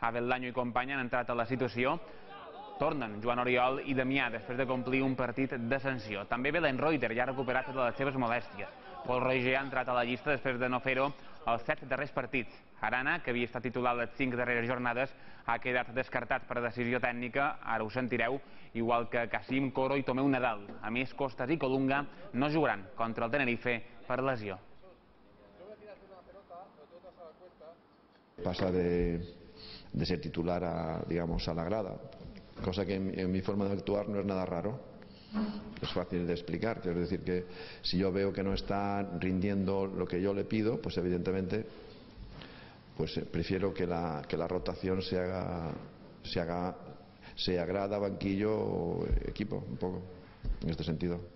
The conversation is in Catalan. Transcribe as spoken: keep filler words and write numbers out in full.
Abel-Laño i companya han entrat a la situació. Tornen Joan Oriol i Damià després de complir un partit de sanció. També Belen Reuter ja ha recuperat de les seves molèsties. Pol Roger ha entrat a la llista després de no fer-ho els set darrers partits. Arana, que havia estat titular les cinc darreres jornades, ha quedat descartat per decisió tècnica, ara ho sentireu, igual que Cassim, Coro i Tomeu Nadal. A més, Costas i Colunga no jugaran contra el Tenerife per lesió. Pasa de, de ser titular a, digamos, a la grada, cosa que en, en mi forma de actuar no es nada raro. Es fácil de explicar, quiero decir que si yo veo que no está rindiendo lo que yo le pido, pues evidentemente pues prefiero que la, que la rotación se haga, se haga, se agrada banquillo o equipo, un poco, en este sentido.